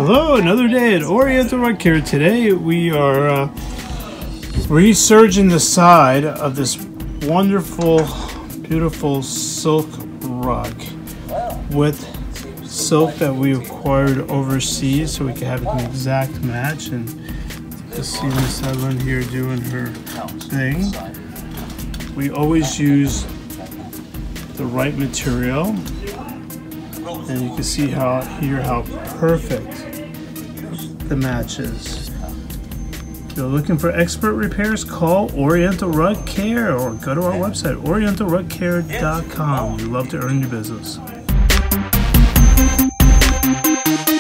Hello, another day at Oriental Rug Care. Today we are resurging the side of this wonderful, beautiful silk rug with silk that we acquired overseas so we can have an exact match. And you can see Miss Evelyn here doing her thing. We always use the right material, and you can see how perfect the match is. If you're looking for expert repairs, call Oriental Rug Care or go to our website, orientalrugcare.com. We love to earn your business.